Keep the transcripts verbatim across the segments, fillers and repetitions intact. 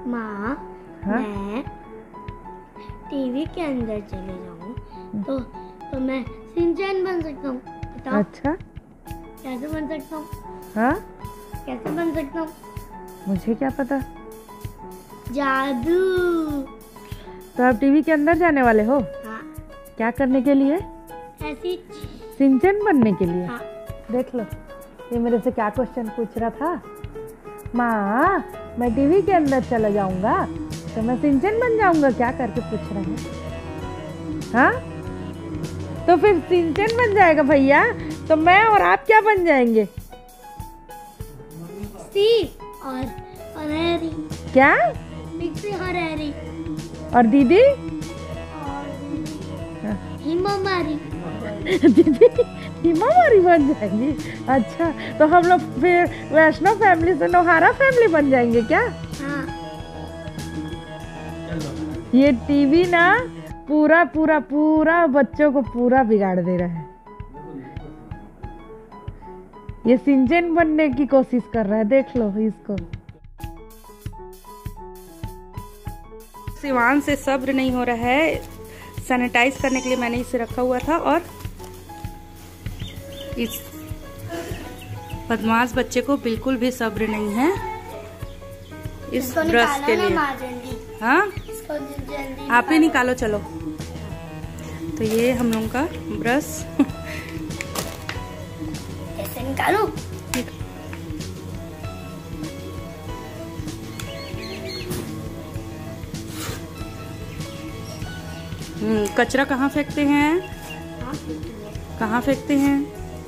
माँ, मैं टीवी के अंदर चले जाऊँ तो तो मैं सिंचैन बन सकता हूँ। बताओ। अच्छा, कैसे बन सकता हूँ? हाँ, कैसे बन सकता हूँ? मुझे क्या पता। जादू। तो आप टीवी के अंदर जाने वाले हो? हाँ। क्या करने के लिए? ऐसी सिंचन बनने के लिए। हाँ। देख लो, ये मेरे से क्या क्वेश्चन पूछ रहा था। माँ, मैं टीवी के अंदर चला जाऊंगा तो मैं सिंचन बन जाऊंगा क्या, करके पूछ रहा है। हाँ, तो फिर सिंचन बन जाएगा भैया, तो मैं और आप क्या बन जाएंगे? स्टीव और और हैरी। क्या? पिक्सी और हैरी। और दीदी? और हिमामारी। दीदी हिमामारी बन जाएंगी। अच्छा, तो हम लोग फिर वैष्णव फैमिली से नोहारा फैमिली बन जाएंगे क्या? हाँ। ये टीवी ना पूरा पूरा पूरा बच्चों को पूरा बिगाड़ दे रहा है। ये सिंचन बनने की कोशिश कर रहा है, देख लो इसको। सिवान से सब्र नहीं हो रहा है, सैनिटाइज करने के लिए मैंने इसे रखा हुआ था, और इस बदमाश बच्चे को बिल्कुल भी सब्र नहीं है इस ब्रश के लिए। हाँ, आप ही निकालो, चलो। तो ये हम लोगों का ब्रश कैसे निकालूं? हम्म, कचरा कहाँ फेंकते हैं? कहाँ फेंकते हैं?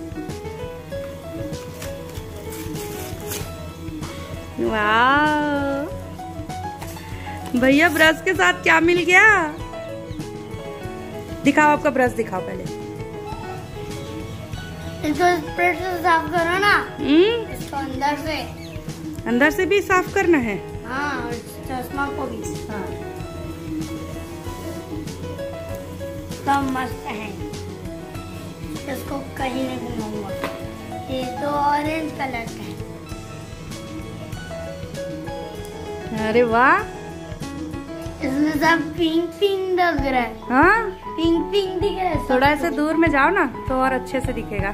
वाह, भैया ब्रश के साथ क्या मिल गया? दिखाओ, आपका ब्रश दिखाओ पहले। इसको स्प्रे से साफ करो ना। हम्म, इसको अंदर से। अंदर से भी साफ करना है? हाँ, और चश्मा को भी। हाँ। सब मस्त है, इसको कहीं नहीं घुमाऊंगा। ये तो ऑरेंज कलर का है। अरे वाह, इसमें सब पिंक पिंक लग रहा है। हाँ, पिंक पिंक दिख रहा है। थोड़ा ऐसे दूर में जाओ ना तो और अच्छे से दिखेगा।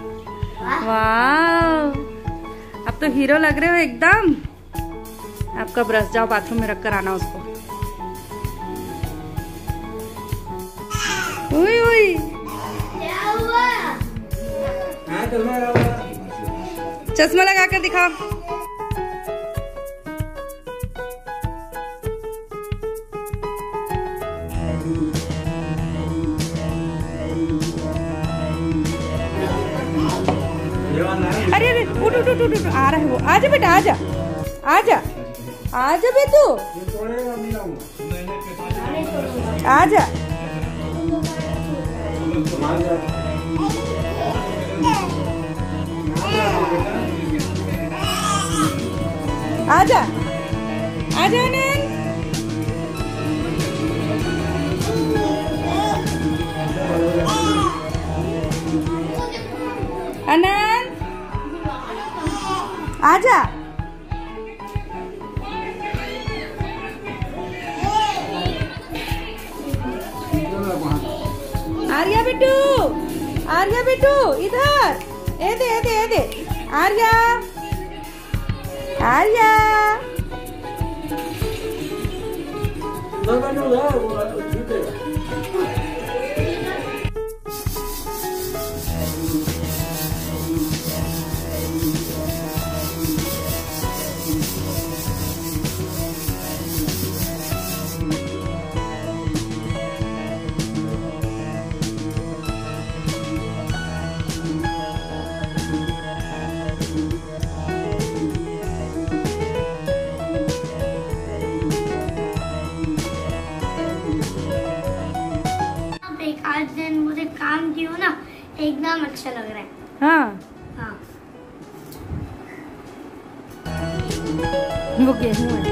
वाह, अब तो हीरो लग रहे हो एकदम। आपका ब्रश जाओ बाथरूम में रख कर आना उसको। उई उई, क्या हुआ? चश्मा लगा कर दिखाओ। अरे अरे उठ उठ उठ उठ, आ रहा है वो। आजा बेटा, आजा आजा आजा बेटू, आजा। आजा आजा नैन। अनंत आजा। आर्या बेटू, आर्या बेटू इधर, ए दे ए दे ए दे। आर्या, आर्या। आज दिन मुझे काम की हो ना, एकदम अच्छा लग रहा है। हाँ, हाँ। वो गेहूं है।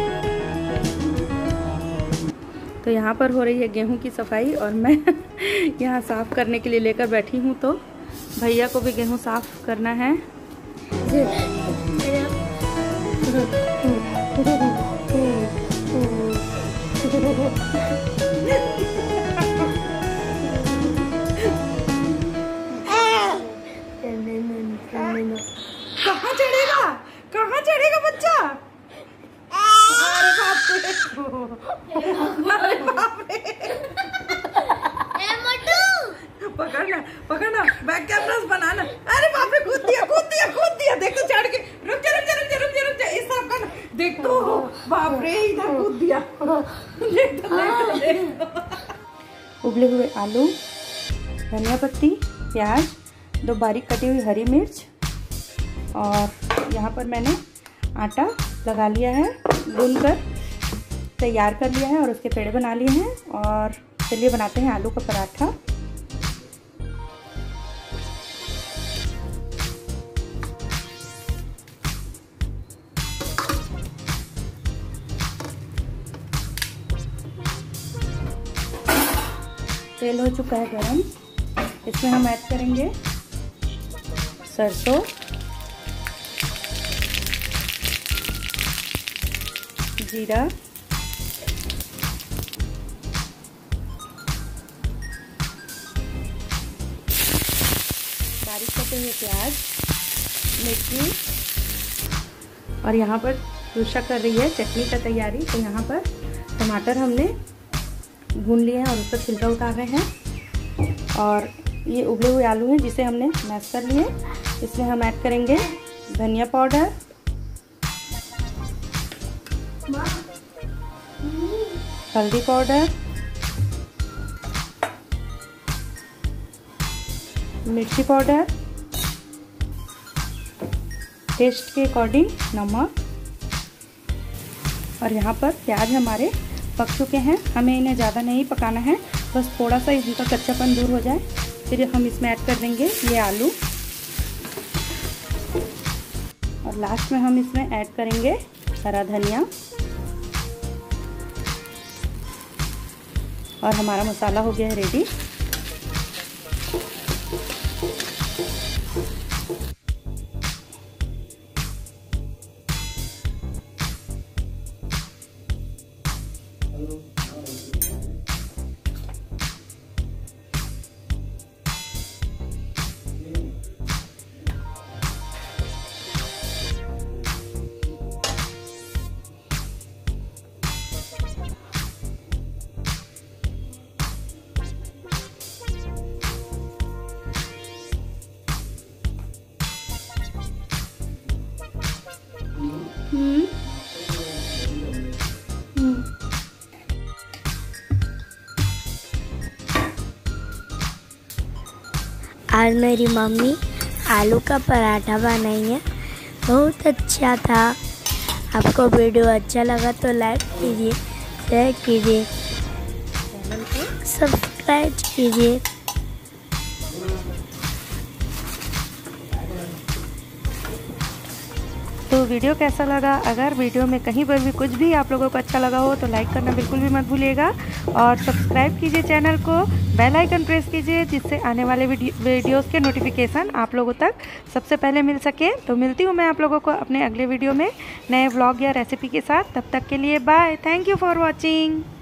तो यहाँ पर हो रही है गेहूं की सफाई, और मैं यहाँ साफ करने के लिए लेकर बैठी हूँ। तो भैया को भी गेहूं साफ करना है। कहाँ चढ़ेगा, कहाँ चढ़ेगा बच्चा? अरे बाप रे, अरे बाप रे, पकड़ना पकड़ना, बैक कैमरास बनाना। अरे बाप रे, कूद दिया कूद दिया कूद दिया, देख तो चढ़ के, रुक जा रुक जा रुक जा रुक जा रुक जा, इस तरफ करना, देख तो, बाप रे इधर कूद दिया, देख तो देख तो देख तो। उबले हुए आलू, धनिया पत्ती, प्याज, दो बारीक कटी हुई हरी मिर्च, और यहाँ पर मैंने आटा लगा लिया है, गूंद कर तैयार कर लिया है और उसके पेड़े बना लिए हैं। और चलिए बनाते हैं आलू का पराठा। तेल हो चुका है गरम, इसमें हम ऐड करेंगे सरसों, जीरा, बारीक कटे हुए प्याज, मिर्ची, और यहाँ पर रुषा कर रही है चटनी का तैयारी। तो यहाँ पर टमाटर हमने भून लिए हैं और उसका छिलका उतार रहे हैं। और ये उबले हुए आलू हैं जिसे हमने मैश कर लिए। इसमें हम ऐड करेंगे धनिया पाउडर, हल्दी पाउडर, मिर्ची पाउडर, टेस्ट के अकॉर्डिंग नमक। और यहाँ पर प्याज हमारे पक चुके हैं, हमें इन्हें ज़्यादा नहीं पकाना है, बस थोड़ा सा इनका कच्चापन दूर हो जाए। फिर हम इसमें ऐड कर देंगे ये आलू, और लास्ट में हम इसमें ऐड करेंगे हरा धनिया। और हमारा मसाला हो गया है रेडी। हम्म हम्म आज मेरी मम्मी आलू का पराठा बनाई है, बहुत अच्छा था। आपको वीडियो अच्छा लगा तो लाइक कीजिए, शेयर कीजिए, चैनल को सब्सक्राइब कीजिए। तो वीडियो कैसा लगा? अगर वीडियो में कहीं पर भी कुछ भी आप लोगों को अच्छा लगा हो तो लाइक करना बिल्कुल भी मत भूलिएगा, और सब्सक्राइब कीजिए चैनल को, बेल आइकन प्रेस कीजिए जिससे आने वाले वीडियोस के नोटिफिकेशन आप लोगों तक सबसे पहले मिल सके। तो मिलती हूँ मैं आप लोगों को अपने अगले वीडियो में नए व्लॉग या रेसिपी के साथ। तब तक के लिए bye, thank you for watching.